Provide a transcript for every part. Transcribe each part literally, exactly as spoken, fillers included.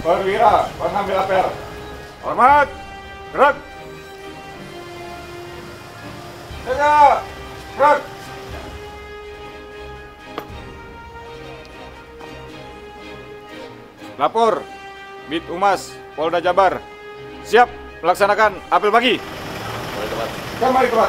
Perwira, pengambil apel. Hormat, gerak. Jaga, gerak. Lapor, Bid Umas, Polda Jabar. Siap melaksanakan apel pagi. Kembali teman.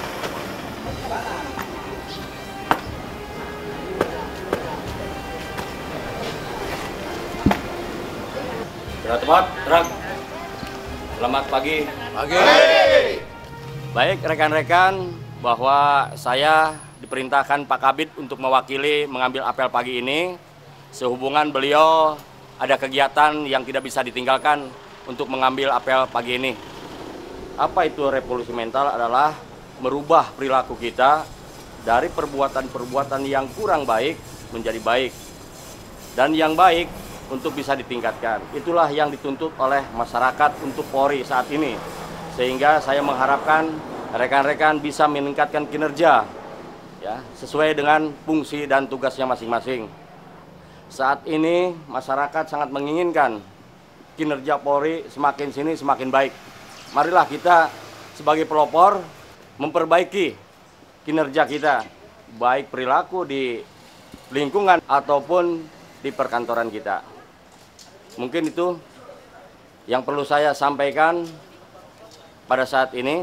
Gerak tepat, gerak. Selamat pagi. Pagi. Baik rekan-rekan, bahwa saya diperintahkan Pak Kabid untuk mewakili mengambil apel pagi ini. Sehubungan beliau ada kegiatan yang tidak bisa ditinggalkan untuk mengambil apel pagi ini. Apa itu revolusi mental? Adalah merubah perilaku kita dari perbuatan-perbuatan yang kurang baik menjadi baik. Dan yang baik untuk bisa ditingkatkan. Itulah yang dituntut oleh masyarakat untuk Polri saat ini. Sehingga saya mengharapkan rekan-rekan bisa meningkatkan kinerja ya, sesuai dengan fungsi dan tugasnya masing-masing. Saat ini masyarakat sangat menginginkan kinerja Polri semakin sini semakin baik. Marilah kita sebagai pelopor memperbaiki kinerja kita, baik perilaku di lingkungan ataupun di perkantoran kita. Mungkin itu yang perlu saya sampaikan pada saat ini.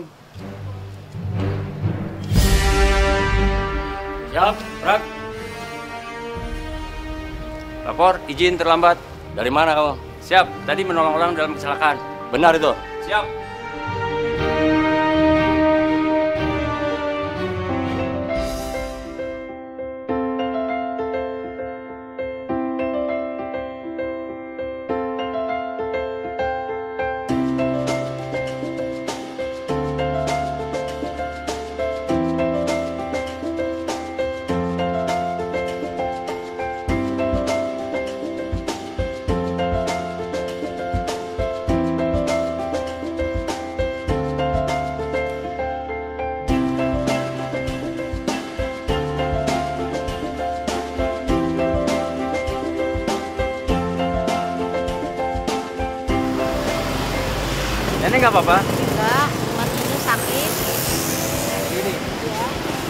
Siap, gerak. Lapor, izin terlambat. Dari mana kamu? Siap, tadi menolong orang dalam kecelakaan. Benar itu? Siap. Ini nggak apa-apa? Enggak, cuma ini sakit. Ini. Iya.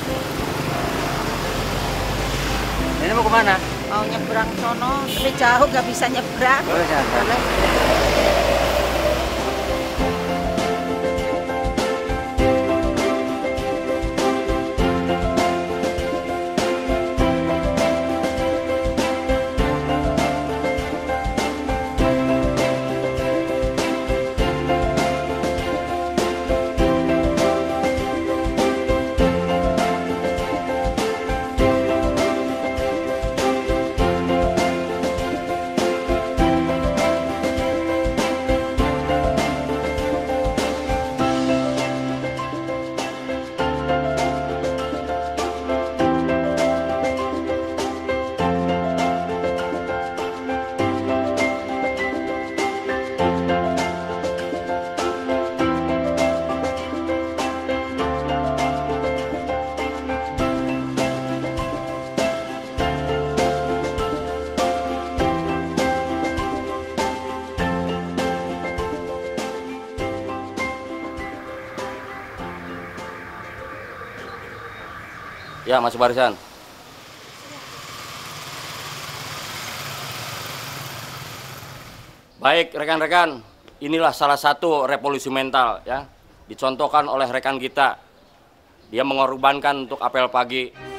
Ini mau kemana? Mau nyebrang sono, tapi jauh nggak bisa nyebrang. Boleh, Santa. Boleh. Ya, masuk barisan. Baik, rekan-rekan, inilah salah satu revolusi mental ya, dicontohkan oleh rekan kita. Dia mengorbankan untuk apel pagi.